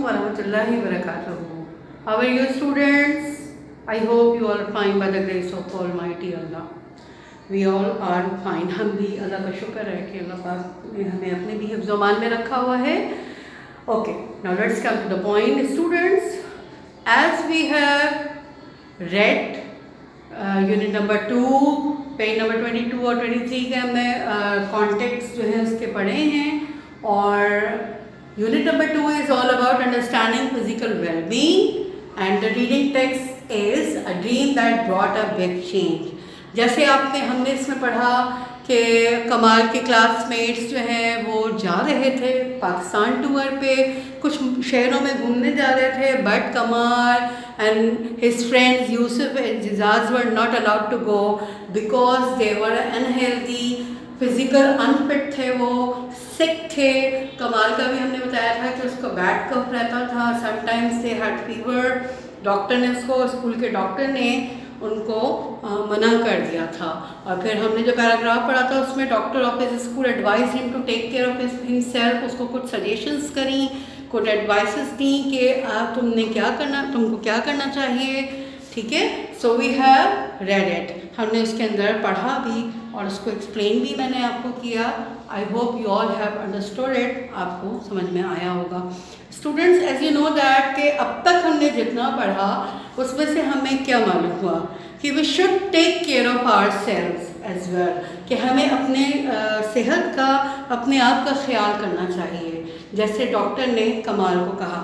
wa rahmatullahi wa barakatuh. How are you students? I hope you all are fine by the grace of Almighty Allah. We all are fine. हम भी अल्लाह का शुक्र है कि अल्लाह पाक ने हमें अपने भी हिफ्ज़-ओ-मान में रखा हुआ है. Okay, now let's come to the point, students. As we have read unit number 2, page number 22 और 23 के हमने कॉन्टेक्स्ट जो है उसके पढ़े हैं. और unit number 2 is all about understanding physical wellbeing and the reading text is a dream that brought a big change. जैसे हमने इसमें पढ़ा कि कमाल के क्लासमेट्स जो हैं वो जा रहे थे पाकिस्तान टूर पे, कुछ शहरों में घूमने जा रहे थे, but Kamal and his friends Yusuf and Jijaj were not allowed to go because they were unhealthy, physical unfit थे, वो सिक थे. कमाल का भी हमने बताया था कि उसको बैड कफ रहता था, sometimes they had fever. Doctor ने उसको, स्कूल के डॉक्टर ने उनको मना कर दिया था. और फिर हमने जो पैराग्राफ पढ़ा था उसमें doctor of his school advice him to take care of himself. उसको कुछ सजेशंस करी, कुछ एडवाइसेस दी कि तुमको क्या करना चाहिए. ठीक है, so we have read it. हमने उसके अंदर पढ़ा भी और उसको एक्सप्लेन भी मैंने आपको किया. I hope you all have understood it. आपको समझ में आया होगा. Students, as you know that कि अब तक हमने जितना पढ़ा उसमें से हमें क्या मालूम हुआ कि we should take care of our selves as well, कि हमें अपने सेहत का, अपने आप का ख्याल करना चाहिए, जैसे डॉक्टर ने कमाल को कहा.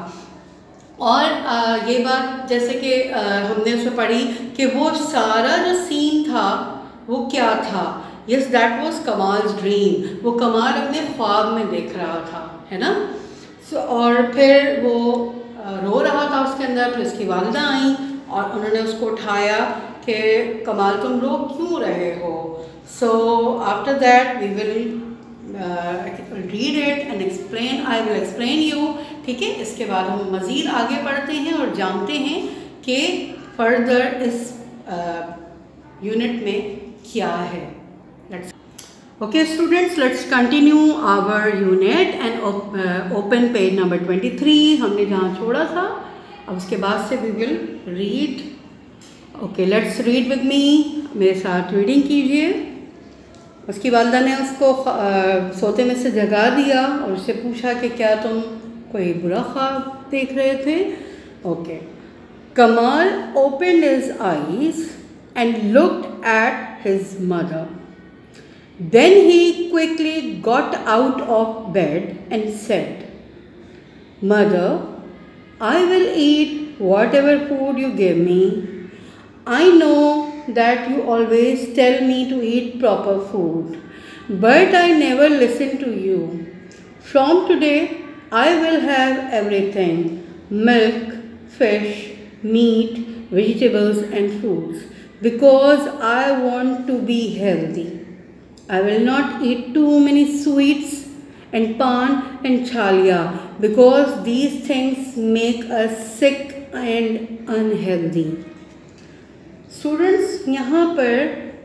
और ये बात जैसे कि हमने उसमें पढ़ी कि वो सारा जो सीन था वो क्या था. Yes, that was Kamal's dream. वो कमाल अपने ख्वाब में देख रहा था, है ना. और फिर वो रो रहा था उसके अंदर. फिर उसकी वालिदा आई और उन्होंने उसको उठाया कि कमाल तुम रो क्यों रहे हो. So after that we will read it and explain. I will explain you. ठीक है, इसके बाद हम मज़ीद आगे बढ़ते हैं और जानते हैं कि फर्दर इस यूनिट में क्या है. Okay students, let's continue our unit and open page number 23. हमने जहाँ छोड़ा था, अब उसके बाद से we will read. Okay, let's read with me. मेरे साथ रीडिंग कीजिए. उसकी वालिदा ने उसको सोते में से जगा दिया और उससे पूछा कि क्या तुम कोई बुरा ख्वाब देख रहे थे. Okay. Kamal opened his eyes and looked at his mother. Then he quickly got out of bed and said, "Mother, I will eat whatever food you give me. I know that you always tell me to eat proper food, but I never listen to you. From today, I will have everything: milk, fish, meat, vegetables and fruits, because I want to be healthy. I will not eat too many sweets and pan and chalia, because these things make us sick and unhealthy." Students, यहाँ पर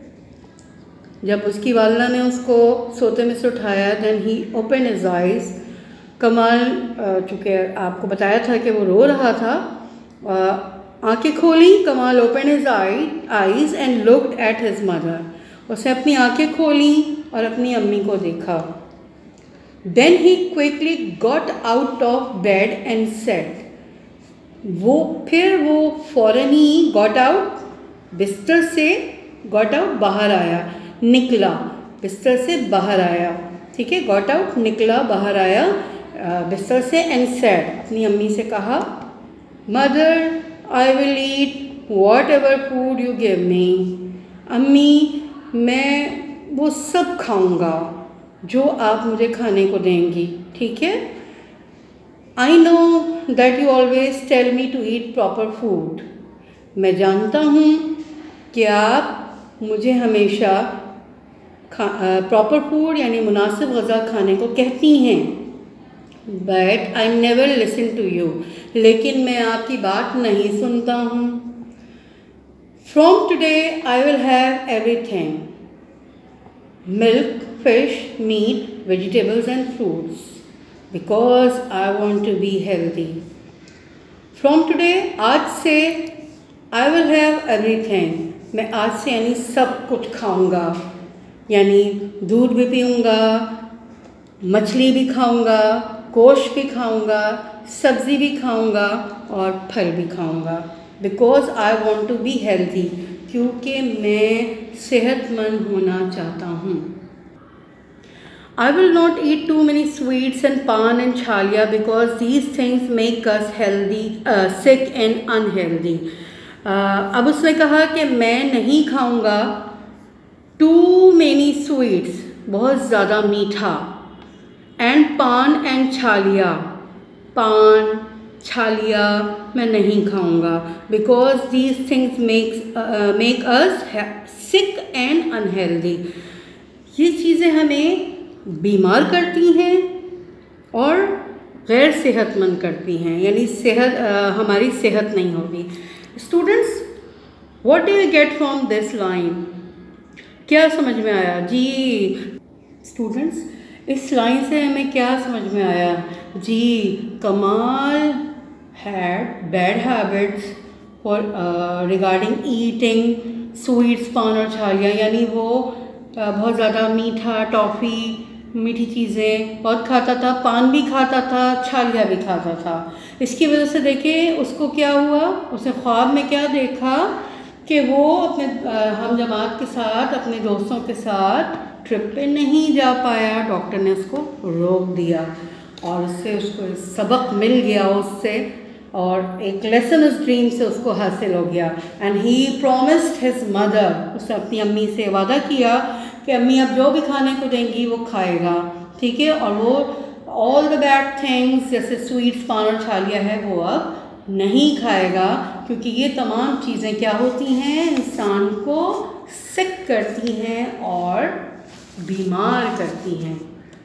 जब उसकी वालिदा ने उसको सोते में से उठाया, then he opened his eyes. कमाल चूँकि आपको बताया था कि वो रो रहा था, आंखें खोली. कमाल opened his eyes and looked at his mother. उसने अपनी आंखें खोली और अपनी अम्मी को देखा. Then he quickly got out of bed and said, फिर वो फ़ौरन ही got out, बिस्तर से got out बाहर आया, निकला, बिस्तर से बाहर आया. ठीक है, got out निकला, बाहर आया बिस्तर से. and said, अपनी अम्मी से कहा, "Mother, I will eat whatever food you give me." अम्मी, मैं वो सब खाऊंगा जो आप मुझे खाने को देंगी. ठीक है. I know that you always tell me to eat proper food. मैं जानता हूँ कि आप मुझे हमेशा प्रॉपर फूड यानी मुनासिब ग़ज़ा खाने को कहती हैं. But I never listen to you. लेकिन मैं आपकी बात नहीं सुनता हूँ. From today I will have everything: milk, fish, meat, vegetables and fruits, because I want to be healthy. From today, आज से आई विल हैव एवरीथिंग, मैं आज से यानी सब कुछ खाऊंगा, यानी दूध भी पीऊँगा, मछली भी खाऊंगा, गोश्त भी खाऊंगा, सब्ज़ी भी खाऊंगा और फल भी खाऊंगा। Because I want to be healthy, क्योंकि मैं सेहतमंद होना चाहता हूँ। I will not eat too many sweets and pan and chalia because these things make us healthy, sick and unhealthy. अब उसने कहा कि मैं नहीं खाऊंगा too many sweets, बहुत ज़्यादा मीठा, and pan and chalia, पान छालिया मैं नहीं खाऊंगा, because these things make us sick and unhealthy. ये चीज़ें हमें बीमार करती हैं और गैर सेहतमंद करती हैं, यानी हमारी सेहत नहीं होगी। Students, what do you get from this line? क्या समझ में आया जी? स्टूडेंट्स, इस लाइन से हमें क्या समझ में आया जी? Kamal had bad habits for regarding eating sweets, पान और छालियाँ, यानी वो बहुत ज़्यादा मीठा, टॉफ़ी, मीठी चीज़ें बहुत खाता था, पान भी खाता था, छालिया भी खाता था। इसकी वजह से देखिए उसको क्या हुआ, उसने ख्वाब में क्या देखा कि वो अपने हम जमात के साथ, अपने दोस्तों के साथ ट्रिप पे नहीं जा पाया। डॉक्टर ने उसको रोक दिया और उससे उसको सबक मिल गया उससे, और एक लेसन उस ड्रीम से उसको हासिल हो गया। And he promised his mother, उसने अपनी अम्मी से वादा किया कि अम्मी अब जो भी खाने को देंगी वो खाएगा, ठीक है। और वो ऑल द बैड थिंग्स जैसे स्वीट्स, पान और छालिया है वो अब नहीं खाएगा, क्योंकि ये तमाम चीज़ें क्या होती हैं, इंसान को सिक करती हैं और बीमार करती हैं।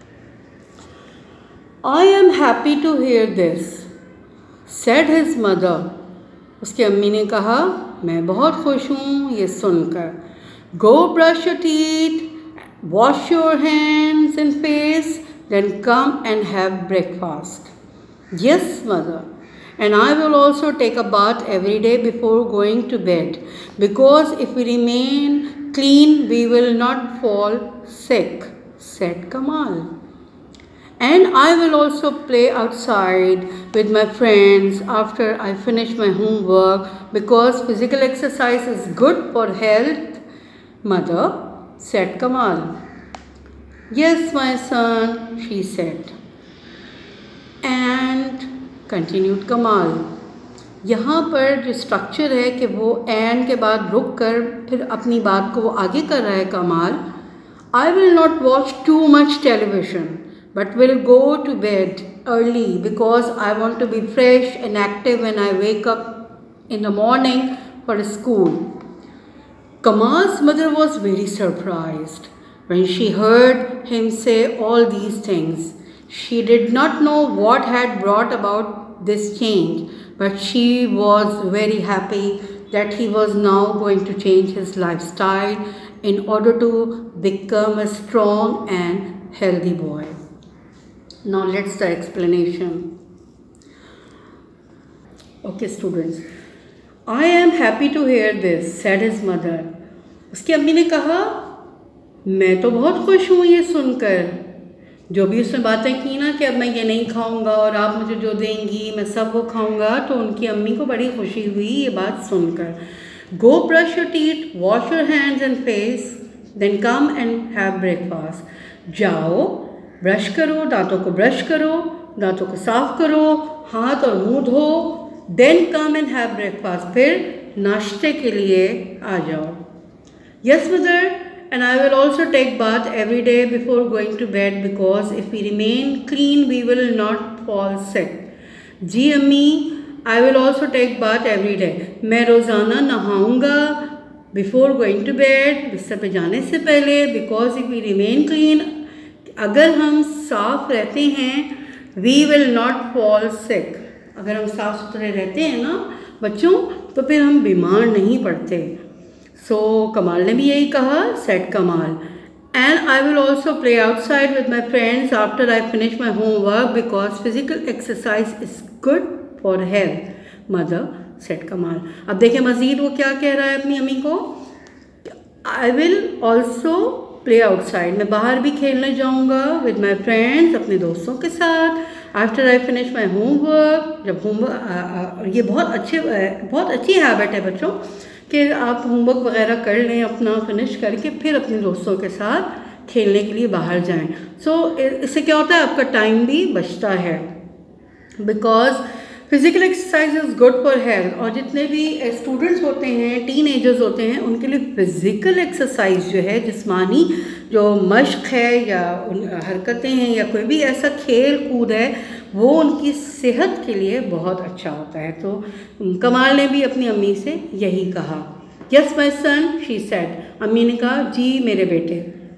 I am happy to hear this, said his mother, उसकी अम्मी ने कहा मैं बहुत खुश हूँ ये सुनकर। Go brush your teeth, wash your hands and face, then come and have breakfast. Yes, mother, and I will also take a bath every day before going to bed, because if we remain clean, we will not fall sick, said Kamal. And I will also play outside with my friends after I finish my homework, because physical exercise is good for health, mother, said Kamal. Yes, my son, she said. And continued Kamal. यहाँ पर जो structure है कि वो and के बाद रुक कर फिर अपनी बात को वो आगे कर रहा है कमाल। I will not watch too much television, but will go to bed early because I want to be fresh and active when I wake up in the morning for school. Kamal's mother was very surprised when she heard him say all these things. She did not know what had brought about this change, but she was very happy that he was now going to change his lifestyle in order to become a strong and healthy boy. Now let's the explanation. Okay, students. I am happy to hear this, said his mother. उसकी अम्मी ने कहा मैं तो बहुत खुश हूँ ये सुनकर, जो भी उसने बातें की ना कि अब मैं ये नहीं खाऊंगा और आप मुझे जो देंगी मैं सब वो खाऊंगा, तो उनकी अम्मी को बड़ी खुशी हुई ये बात सुनकर। Go brush your teeth, wash your hands and face, then come and have breakfast. जाओ ब्रश करो, दांतों को ब्रश करो, दांतों को साफ करो, हाथ और मुंह धो, then come and have breakfast, फिर नाश्ते के लिए आ जाओ। Yes, mother, and I will also take bath every day before going to bed, because if we remain clean, we will not fall sick. जी अम्मी, I will also take bath every day. मैं रोज़ाना नहाऊंगा before going to bed, बिस्तर पे जाने से पहले, because if we remain clean, अगर हम साफ रहते हैं, we will not fall sick. अगर हम साफ सुथरे रहते हैं ना बच्चों, तो फिर हम बीमार नहीं पड़ते। So कमाल ने भी यही कहा, said Kamal. And I will also play outside with my friends after I finish my homework, because physical exercise is good for health, mother said Kamal. अब देखिए मज़ीद वो क्या कह रहा है अपनी अम्मी को, I will also play outside, मैं बाहर भी खेलने जाऊँगा विद माई फ्रेंड्स, अपने दोस्तों के साथ। After I finish my homework, जब होमवर्क, ये बहुत अच्छी हैबिट है बच्चों कि आप होमवर्क वगैरह कर लें अपना, फिनिश करके फिर अपने दोस्तों के साथ खेलने के लिए बाहर जाएं। सो इससे क्या होता है, आपका टाइम भी बचता है, because physical exercise is good for health. और जितने भी स्टूडेंट्स होते हैं, टीनेजर्स होते हैं, उनके लिए फ़िज़िकल एक्सरसाइज जो है, जिस्मानी जो मश्क है या हरकतें हैं या कोई भी ऐसा खेल कूद है, वो उनकी सेहत के लिए बहुत अच्छा होता है। तो कमाल ने भी अपनी अम्मी से यही कहा, yes my son she said, अम्मी ने कहा जी मेरे बेटे।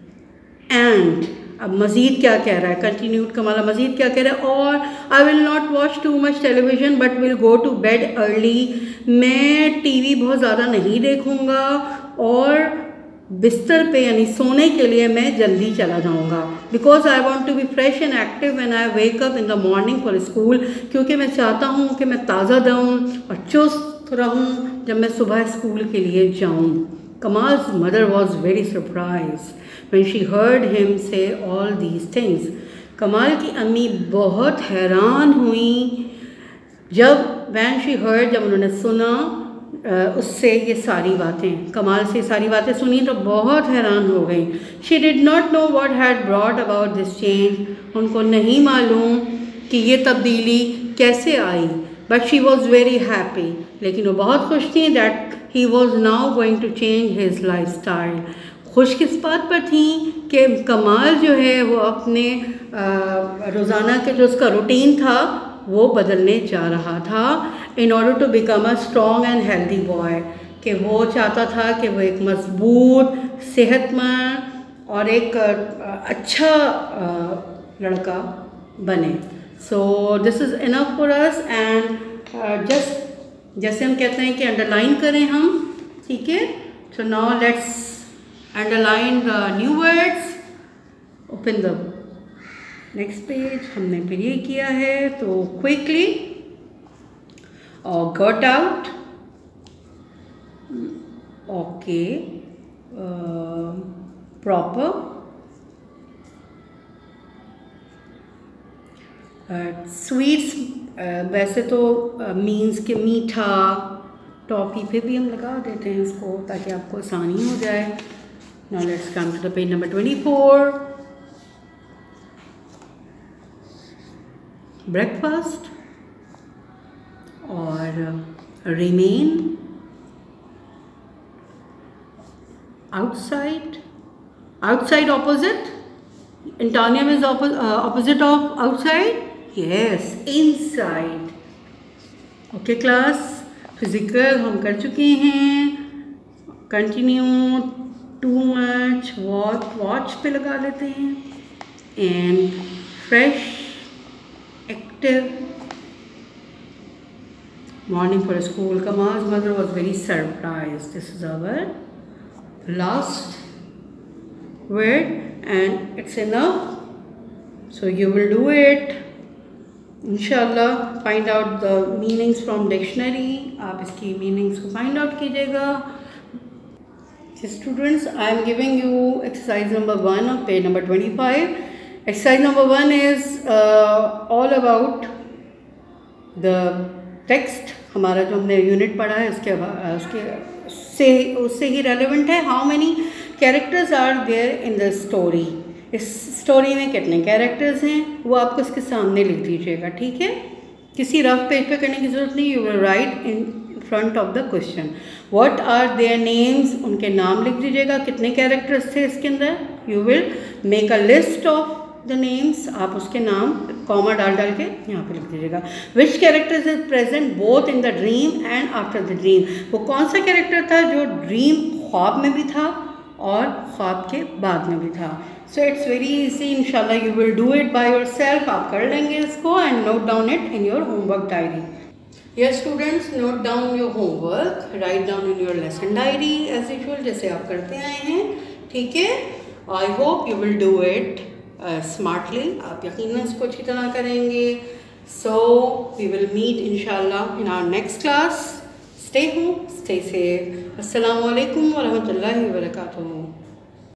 एंड अब मज़ीद क्या कह रहा है, कंटिन्यूड कमाला मज़ीद क्या कह रहा है, और I will not watch too much television but will go to bed early, मैं टीवी बहुत ज़्यादा नहीं देखूँगा और बिस्तर पे यानी सोने के लिए मैं जल्दी चला जाऊँगा, because I want to be fresh and active when I wake up in the morning for school, क्योंकि मैं चाहता हूँ कि मैं ताज़ा रहूँ और चुस्त रहूँ जब मैं सुबह स्कूल के लिए जाऊँ। Kamal's mother was very surprised when she heard him say all these things. कमाल की अम्मी बहुत हैरान हुई जब उन्होंने सुना उससे ये सारी बातें, कमाल से सारी बातें सुनी तो बहुत हैरान हो गई। She did not know what had brought about this change. उनको नहीं मालूम कि ये तब्दीली कैसे आई, but she was very happy. लेकिन वो बहुत खुश थी that he was now going to change his lifestyle. खुश किस बात पर थी कि कमाल जो है वो अपने रोज़ाना के जो उसका रूटीन था वो बदलने जा रहा था, in order to become a strong and healthy boy, कि वो चाहता था कि वो एक मजबूत, सेहतमंद और एक अच्छा लड़का बने। So this is enough for us, and just जैसे हम कहते हैं कि अंडरलाइन करें हम, ठीक है। So now let's underline the new words, open the next page. हमने फिर ये किया है, तो क्विकली और got out, okay, proper, sweets, वैसे तो मीन्स के मीठा, टॉफ़ी पे भी हम लगा देते हैं इसको ताकि आपको आसानी हो जाए। Now let's come to the page number 24, breakfast और remain, outside, outside opposite, antonym is opposite of outside, yes, inside. Okay class, physical हम कर चुके हैं, कंटिन्यू, टू मच, वॉच पे लगा लेते हैं, and fresh, active, morning for school. Kamal's mother was very surprised. This is our last word and it's enough. So you will do it. Inshallah, find out the meanings from dictionary. आप इसकी meanings को find out कीजिएगा. Students, I am giving you exercise number 1 of page number 25. Exercise number 1 is all about the text. हमारा जो हमने unit पढ़ा है उससे ही रेलिवेंट है। How many characters are there in the story, इस स्टोरी में कितने कैरेक्टर्स हैं वो आपको इसके सामने लिख दीजिएगा, ठीक है। किसी रफ पेज पे करने की ज़रूरत नहीं, you will write in front of the question what are their names, उनके नाम लिख दीजिएगा, कितने कैरेक्टर्स थे इसके अंदर। You will make a list of the names, आप उसके नाम कॉमा डाल के यहाँ पे लिख दीजिएगा। Which characters is present both in the dream and after the dream, वो कौन सा कैरेक्टर था जो ड्रीम ख्वाब में भी था और ख्वाब के बाद में भी था। सो इट्स वेरी इजी, इंशाल्लाह you will do it by yourself, आप कर लेंगे इसको, and note down it in your homework diary. Yes students, note down your homework, write down in your lesson diary as usual, जैसे आप करते आए हैं, ठीक है। I hope you will do it smartly, आप यकीनन इसको अच्छी तरह करेंगे। So we will meet inshallah in our next class. Stay home, stay safe. Assalamu alaikum wa rahmatullahi wa barakatuh.